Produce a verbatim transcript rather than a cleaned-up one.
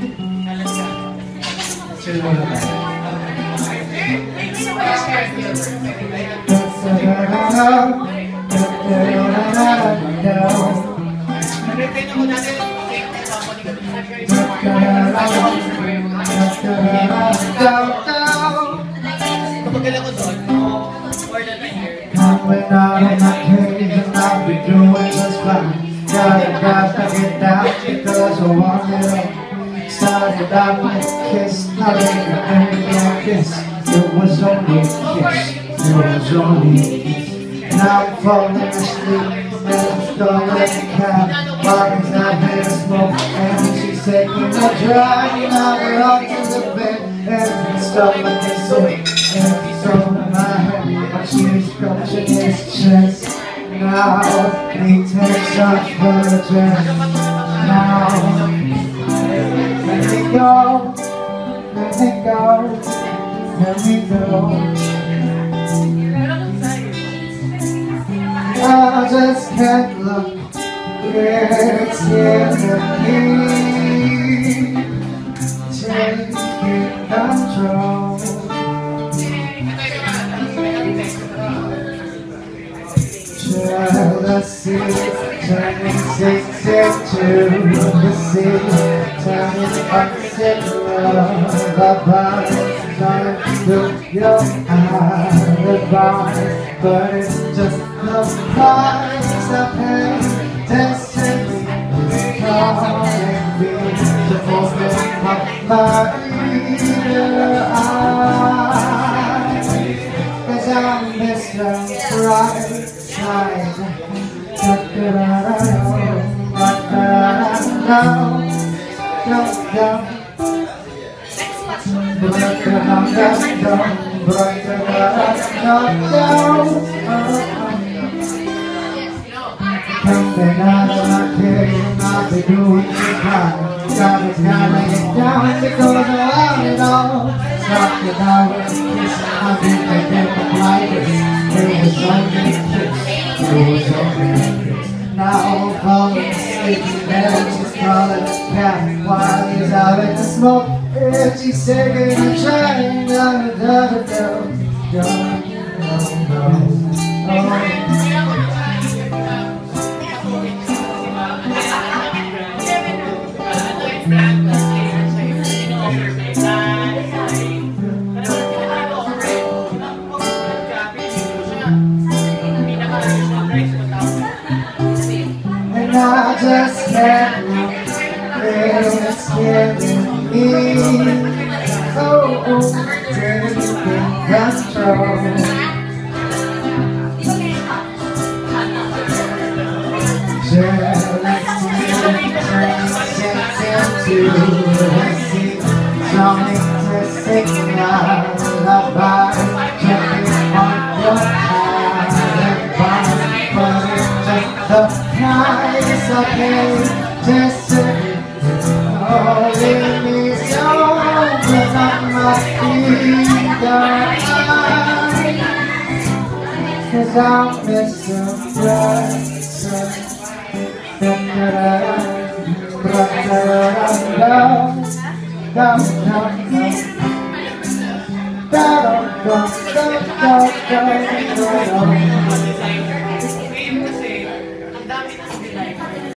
Chill muna tayo. Nag-retain ako natin. Kapag ko doon, more than a year. When I'm in my cage and I'll be doing just fine. Gotta, gotta get down because I want it all. Started out with a kiss, now they can give me a kiss. It was only a kiss, it was only a kiss. Now I'm falling asleep, and I'm stuck in the cab. Bobby's not here to smoke, and she's taking a drive. Now we're up to the bed, and stuff like this, and it's over my head. But she's scratching his chest. Now he takes off her dress. Now let me go, let me go, let me go. I just can't look, it's giving me taking control. Child, I see, turning six into the sea, turning upset love, about turning through your alibi, but it's just the price I pay. Destiny calling me to open up my inner eyes, 'cause I'm Mister Brightside. Coming out of my cage and I'll be doing it right. Gotta gotta get down because I want it all. Stop it out with a kiss, I'll be thinking of like this. It was only a kiss, it was only a kiss. Now I'm falling asleep and she's calling a cab while he's out in the smoke. And she's taking a train down the double down, down, down, down. And I just can't look, it's giving me oh, oh, taking control. To see something to sing out about, jumping on your alibi, but it's just the price I pay. Just to holding me so, but not my feet are high, 'cause I'm Mister Brightside.